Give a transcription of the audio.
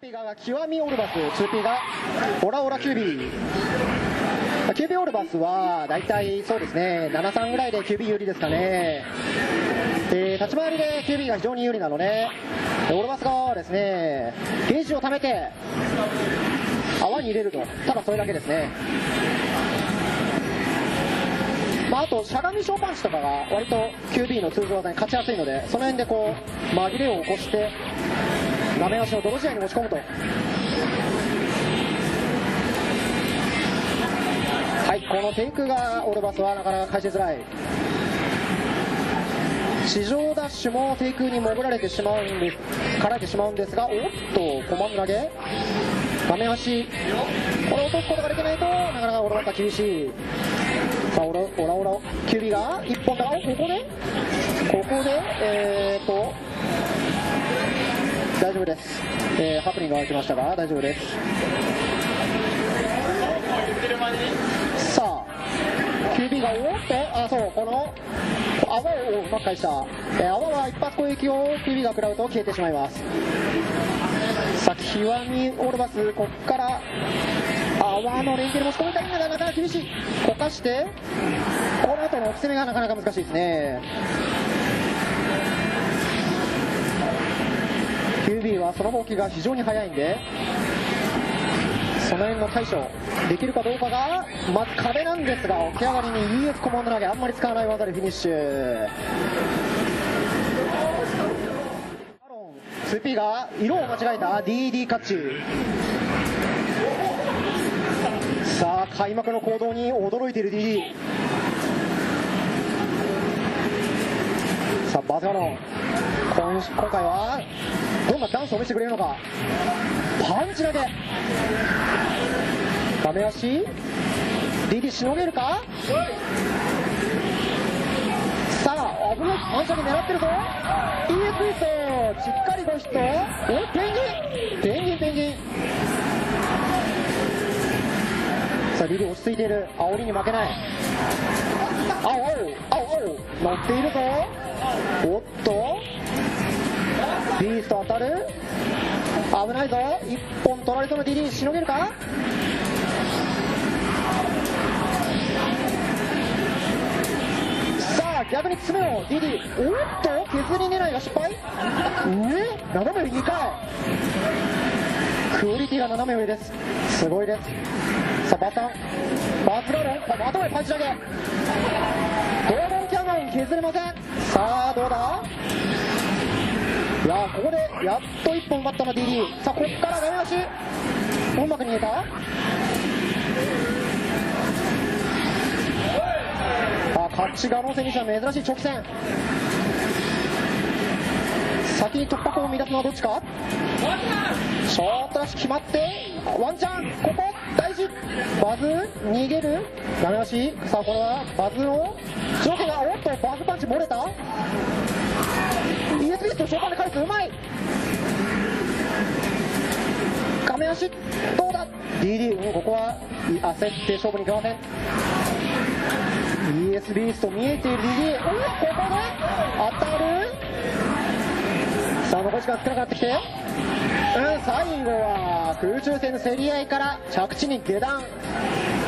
ピーが極みオルバス、2P がオラオラキュービー。キュービーオルバスはだいたいそうですね、7-3ぐらいでキュービー有利ですかね。立ち回りでキュービーが非常に有利なので、オルバス側はですね、ゲージを貯めて泡に入れると、ただそれだけですね。あとしゃがみ小パンチとかが割と QB の通常技に勝ちやすいので、その辺でこう紛れを起こしてダメ足を泥試合に持ち込むと。はい、このテイクがオルバスはなかなか返しづらい。地上ダッシュもテイクに潜られてしまうんです、絡れてしまうんですが、おっとコマン投げダメ足、これを落とすことができないとなかなかオルバスは厳しい。さあオラキュービーが1本だ。ここで大丈夫です、ハプニングが起きましたが大丈夫です。さあキュービーがそうこの泡をうまく返した。泡は一発攻撃をキュービーが食らうと消えてしまいます。さあ極みオルバス、こっから泡の連携に持ち込みたいんだがなかなか厳しい。こかしてこの後の攻めがなかなか難しいですね。QB はその動きが非常に速いんで、その辺の対処できるかどうかがまず壁なんですが、起き上がりに ES コマンド投げあんまり使わない技でフィニッシュ。2P が色を間違えた DD カッチ。さあ開幕の行動に驚いている DD。 さあバズガロン、今回はどんなダンスを見せてくれるのか。パンチ投げダメ足 DD しのげるか。さあ危ないパンチ投げ狙ってるぞ。 ES ツイストしっかり5ヒット。おペンギンさあリリー落ち着いている。煽りに負けない。青乗っているぞ。おっとビースト当たる。危ないぞ。1本取られそうなリリーしのげるか。さあ逆に詰めよう DD。 おっと削り狙いが失敗。斜め上2回。クオリティが斜め上です。すごいです。さあバズガロン頭へパンチ投げ。ドラゴンキャノン削れません。さあどうだ。いやここでやっと1本奪ったの DD。 さあこっからダメ足うまく逃げた。カッチガロン戦にしては珍しい直線。先に突破口を乱すのはどっちか。ショートラッシュ決まってワンチャン、ここ大事。バズ逃げるダメ足。さあこれはバズの条件が、おっとバズパンチ漏れた。 ES ビースト召喚で返す。うまい。ダメ足どうだ DD。 ここは焦って勝負に行けません。 ES ビースト見えている DD。 ここで当たる。さあ残り時間少なくなってきて、最後は空中戦の競り合いから着地に下段。